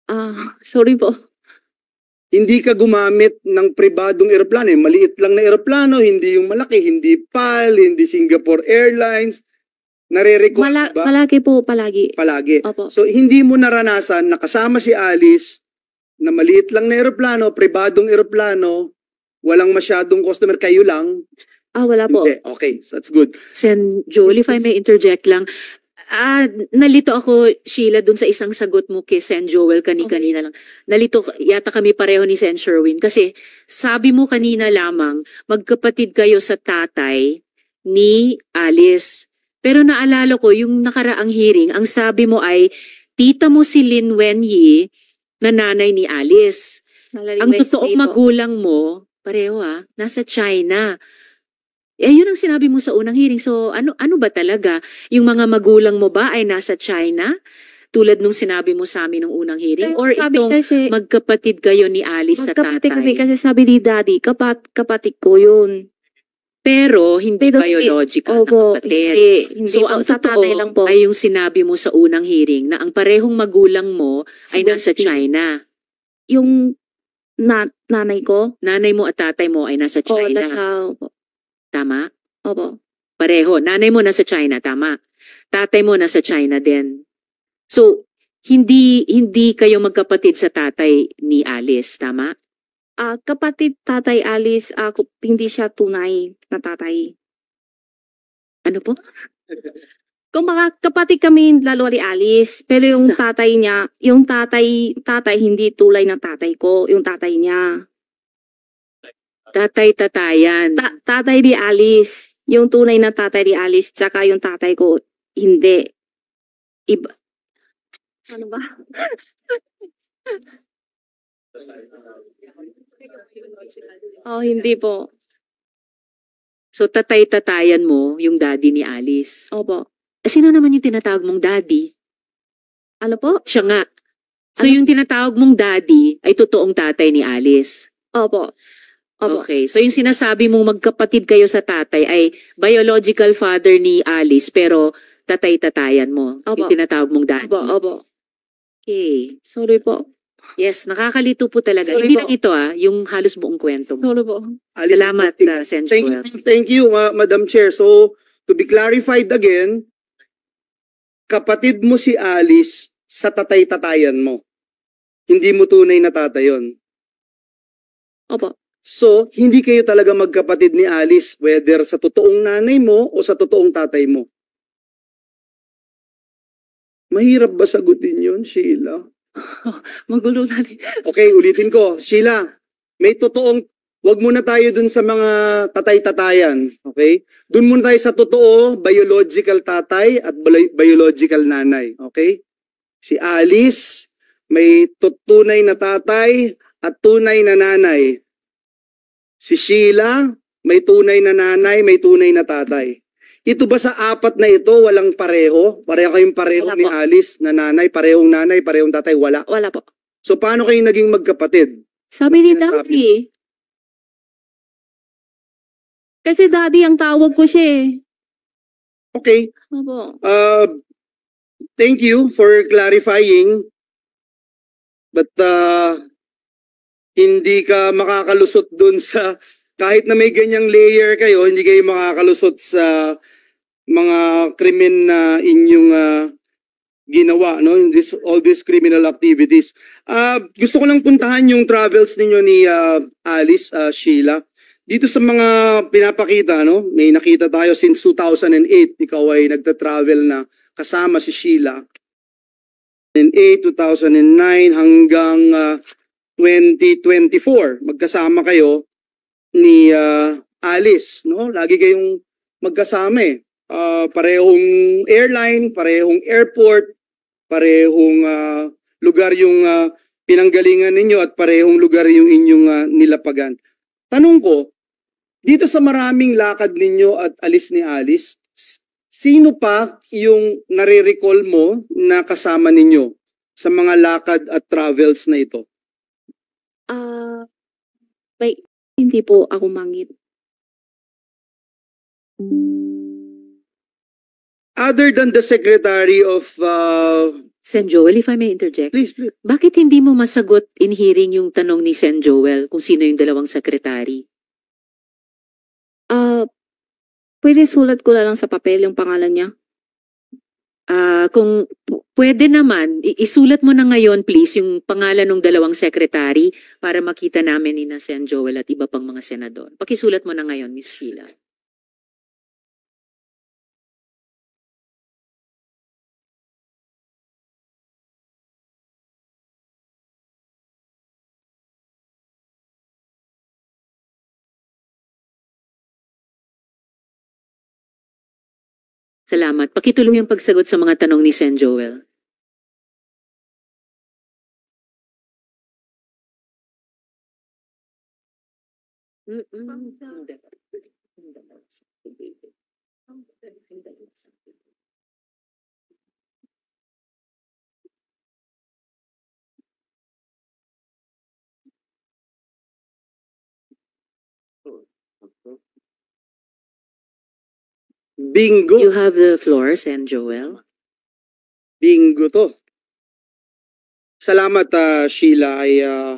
Ah, sorry po. Hindi ka gumamit ng pribadong eroplano. Eh. Maliit lang na eroplano, hindi yung malaki, hindi P A L, hindi Singapore Airlines. Nare-record Mala- ba? malaki po palagi. Palagi. Opo. So, hindi mo naranasan na kasama si Alice na maliit lang na eroplano, pribadong eroplano, walang masyadong customer, kayo lang. Ah, wala po. Hindi. Okay, so that's good. Sen Joel, if I may interject lang, ah, nalito ako, Sheila, dun sa isang sagot mo kay Sen Joel kani-kanina lang. Nalito yata kami pareho ni Sen Sherwin kasi sabi mo kanina lamang, magkapatid kayo sa tatay ni Alice. Pero naalala ko, yung nakaraang hearing, ang sabi mo ay, tita mo si Lin Wenyi na nanay ni Alice. Nalali Ang Wednesday totoong po. magulang mo, pareho ah, nasa China. Eh, yun ang sinabi mo sa unang hearing. So, ano ano ba talaga? Yung mga magulang mo ba ay nasa China? Tulad nung sinabi mo sa amin nung unang hearing? Eh, Or sabi itong kasi, magkapatid kayo ni Alice sa magkapatid tatay? kami kasi sabi ni daddy, kapat, kapatid ko yun. Pero hindi Pero hindi- biological na Opo, kapatid. hindi. Hindi So, po, ang sa totoo tatay lang po. ay yung sinabi mo sa unang hearing na ang parehong magulang mo ay Si nasa Wednesday. China. Yung na, nanay ko, Nanay mo at tatay mo ay nasa o China. nasa, opo. Tama? Opo. Pareho. Nanay mo nasa China, tama. Tatay mo nasa China din. So, hindi hindi kayo magkapatid sa tatay ni Alice, tama? Ah, kapatid tatay Alice, ako hindi siya tunay na tatay. Ano po? Kung mga kapatid kami lalo ni Alice, pero yung Sa- tatay niya, yung tatay, tatay hindi tulay ng tatay ko, yung tatay niya. Tatay-tatayan. Ta- tatay ni Alice, yung tunay na tatay ni Alice, tsaka yung tatay ko, hindi. Iba. Ano ba? Oh, hindi po. So, tatay-tatayan mo yung daddy ni Alice. Opo. Eh, sino naman yung tinatawag mong daddy? Ano po? Siya nga. So, Ano? yung tinatawag mong daddy ay totoong tatay ni Alice. Opo. Opo. Okay. So, yung sinasabi mong magkapatid kayo sa tatay ay biological father ni Alice pero tatay-tatayan mo. Opo. Yung tinatawag mong daddy. Opo, opo. Okay. Sorry po. Yes, nakakalito po talaga. Sorry Hindi po. lang ito ah, yung halos buong kwento mo. Sorry po. Alice, Salamat, thank- uh, Sen Thank, Joel. thank you, Ma- Madam Chair. So, to be clarified again, kapatid mo si Alice sa tatay-tatayan mo. Hindi mo tunay na tatay yun. Opo. So, hindi kayo talaga magkapatid ni Alice, whether sa totoong nanay mo o sa totoong tatay mo. Mahirap ba sagutin yun, Sheila? Magulo na rin. Okay, ulitin ko. Sheila, may totoong, wag muna tayo dun sa mga tatay-tatayan. Okay? Dun muna tayo sa totoo, biological tatay at bi- biological nanay. Okay? Si Alice, may tut- tunay na tatay at tunay na nanay. Si Sheila, may tunay na nanay, may tunay na tatay. Ito ba sa apat na ito, walang pareho? Pareho kayong pareho Wala ni po. Alice na nanay, parehong nanay, parehong tatay? Wala. Wala po. So paano kayo naging magkapatid? Sabi ni Sinasabi. daddy. Kasi daddy ang tawag ko siya eh. Okay. Opo. Uh, thank you for clarifying. But uh, hindi ka makakalusot dun sa, kahit na may ganyang layer kayo, hindi kayo makakalusot sa mga krimen na inyong uh, ginawa, no? In this, all these criminal activities. Uh, gusto ko lang puntahan yung travels ninyo ni uh, Alice, uh, Sheila. Dito sa mga pinapakita, no? May nakita tayo since two thousand eight, ikaw ay nagta-travel na kasama si Sheila. two thousand eight, two thousand nine hanggang uh, twenty twenty-four, magkasama kayo ni uh, Alice, no? Lagi kayong magkasama eh. Uh, parehong airline, parehong airport, parehong uh, lugar yung uh, pinanggalingan ninyo at parehong lugar yung inyong uh, nilapagan. Tanong ko, dito sa maraming lakad ninyo at alis ni Alice, s- sino pa yung nare-recall mo na kasama ninyo sa mga lakad at travels na ito? Ah, may, hindi po ako mangit. Other than the Secretary of uh, Sen Joel, if I may interject. Please, please. Bakit hindi mo masagot in hearing yung tanong ni Sen Joel kung sino yung dalawang sekretary? Ah, pwede sulat ko na lang sa papel yung pangalan niya. Ah, kung pu- pwede naman, i- isulat mo na ngayon please yung pangalan ng dalawang sekretary para makita namin ni na Sen Joel at iba pang mga senador. Pakisulat mo na ngayon, Miss Sheila. Salamat. Pakitulong yung pagsagot sa mga tanong ni Sen Joel. Bingo. You have the floor, Sen Joel. Bingo to. Salamat, ah, Sheila. I, ah,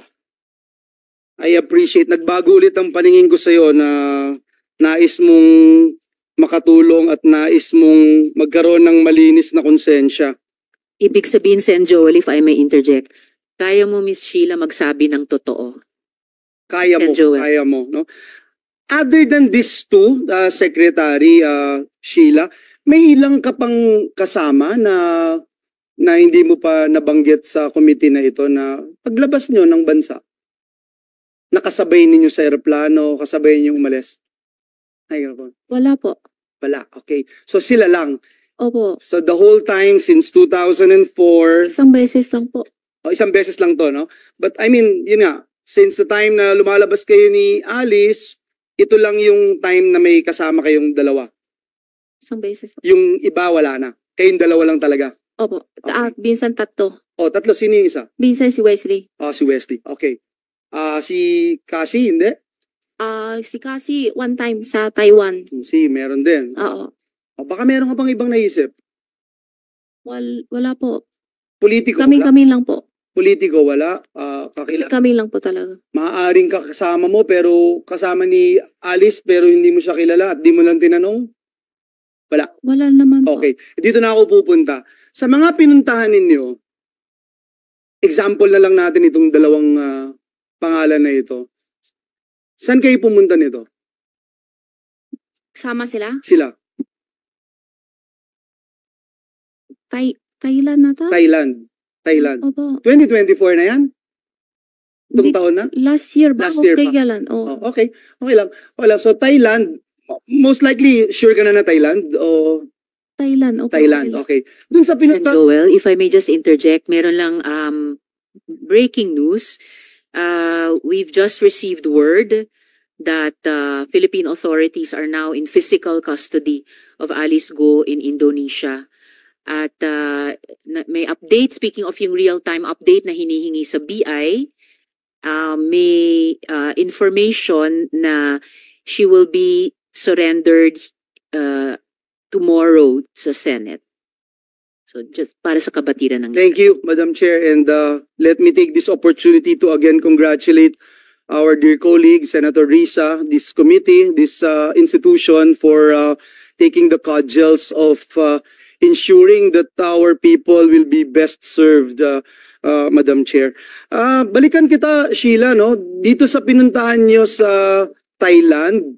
I appreciate. Nagbago ulit ang paningin ko sa'yo na nais mong makatulong at nais mong magkaroon ng malinis na konsensya. Ibig sabihin, Sen Joel, if I may interject, kaya mo, Miss Sheila, magsabi ng totoo. Kaya mo, Sen Joel. kaya mo. No? Other than these two, uh, Secretary uh, Sheila, may ilang ka pang kasama na na hindi mo pa nabanggit sa committee na ito na paglabas nyo ng bansa? Nakasabay ninyo sa aeroplano, kasabay ninyo umalis? Ay, po. Wala po. Wala, okay. So sila lang. Opo. So the whole time since two thousand four, Isang beses lang po. oh, isang beses lang to, no? But I mean, yun nga, since the time na lumalabas kayo ni Alice, ito lang yung time na may kasama kayong dalawa. Isang beses po. Yung iba wala na. Kayong dalawa lang talaga. Opo. Okay. Ah, minsan tatlo. O, tatlo, sino yung isa? Minsan si Wesley. Ah, si Wesley. Okay. Ah, si Cassie, hindi? Ah, si Cassie one time sa Taiwan. Si, meron din. Oo. O, baka meron ka pang ibang naisip. Wal, wala po. Politiko, wala? Kami-kami lang po. Politiko, wala? Ah, kakila. Kami lang po talaga. Maaaring kasama mo, pero kasama ni Alice, pero hindi mo siya kilala at di mo lang tinanong? Wala. Wala naman po. Okay. Dito na ako pupunta. Sa mga pinuntahan ninyo, example na lang natin itong dalawang ah, pangalan na ito. Saan kayo pumunta nito? Sama sila? Sila? Thai Thailand na ta? Thailand. Thailand. Opo. twenty twenty-four na yan? Itong Hindi- taon na? Last year ba? Last year okay, pa. Yalan. Oh. Oh, okay. Okay lang. Wala. So Thailand, most likely, sure ka na na Thailand? O Thailand. Opo, Thailand? okay. Okay. Dun sa Sen pinunta... Joel, if I may just interject, meron lang um, breaking news. Uh, we've just received word that uh, Philippine authorities are now in physical custody of Alice Go in Indonesia. At uh, na- may update, speaking of yung real-time update na hinihingi sa B I, uh, may uh, information na she will be surrendered uh, tomorrow sa Senate. So just para sa kabatiran ng Thank you, Madam Chair. And uh, let me take this opportunity to again congratulate our dear colleague, Senator Risa, this committee, this uh, institution for uh, taking the cudgels of uh, ensuring that our people will be best served, uh, uh, Madam Chair. Uh, balikan kita, Sheila, no? Dito sa pinuntahan nyo sa Thailand,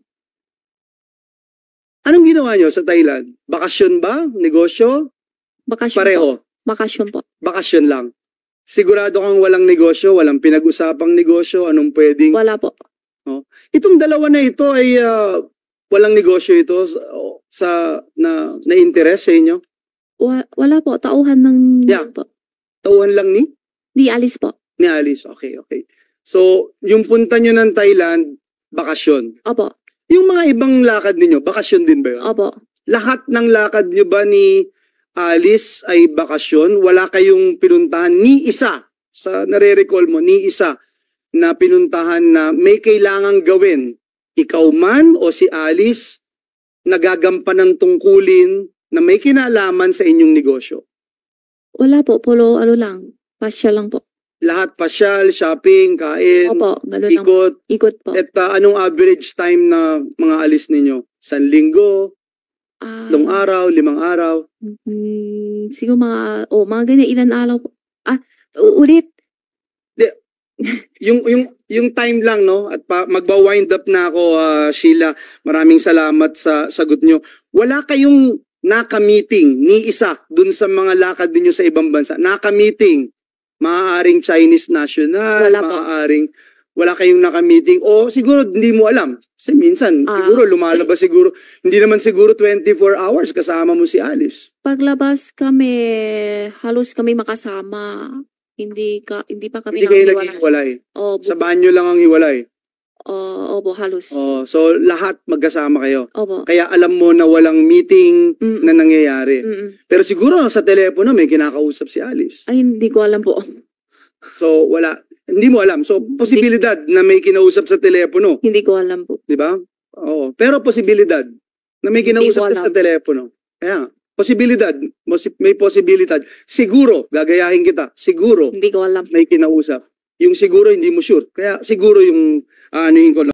anong ginawa nyo sa Thailand? Bakasyon ba? Negosyo? Bakasyon po. Pareho? Bakasyon po. Bakasyon lang. Sigurado kang walang negosyo, walang pinag-usapang negosyo, anong pwedeng... Wala po. Itong dalawa na ito ay ah, walang negosyo ito sa, sa na, na interest sa inyo? Wa- wala po. Tauhan ng... Yeah. Po. Tauhan lang ni, Di alis po. ni Alice. Okay, okay. So, yung punta nyo ng Thailand, bakasyon. Opo. Yung mga ibang lakad ninyo, bakasyon din ba yun? Opo. Lahat ng lakad nyo ba ni Alice ay bakasyon? Wala kayong pinuntahan ni isa, sa nare-recall mo, ni isa na pinuntahan na may kailangang gawin, ikaw man o si Alice, nagagampan ng tungkulin na may kinalaman sa inyong negosyo? Wala po, puro ano lang. Pasya lang po. Lahat pasyal, shopping, kain, Opo, ganun lang. ikot. Ikot po. At ah, anong average time na mga alis ninyo? San linggo, Ah, tatlong araw, limang araw? mm, siguro mga, oh, mga ganyan, ilan araw po. Ah, u- ulit. Yung yung yung time lang, no, at pa, magba-wind up na ako, ah, Sheila. Maraming salamat sa sagot nyo. Wala kayong naka-meeting ni isa dun sa mga lakad niyo sa ibang bansa. Naka-meeting, maaaring Chinese national, Wala po. maaaring wala kayong naka-meeting, o siguro hindi mo alam. Kasi minsan, Ah. siguro lumalabas siguro, hindi naman siguro twenty-four hours kasama mo si Alice. Paglabas kami, halos kami makasama. Hindi ka, hindi pa kami Hindi kayo nanghiwalay. naghiwalay. Oh, Sa banyo lang ang hiwalay. oh, opo, halos. Oh, so lahat magkasama kayo. Opo. Kaya alam mo na walang meeting Mm. na nangyayari. Mm-mm. Pero siguro sa telepono may kinakausap si Alice. Ay, hindi ko alam po. So wala, hindi mo alam. So posibilidad na may kinausap sa telepono, Hindi ko alam po. di ba? Oo. Pero posibilidad na may Hindi kinausap ko ka sa alam. telepono. Kaya posibilidad, mosi- may posibilidad. Siguro, gagayahin kita, siguro Hindi ko alam. may kinausap. Yung siguro hindi mo sure. Kaya siguro yung ah, anuhin ko lang.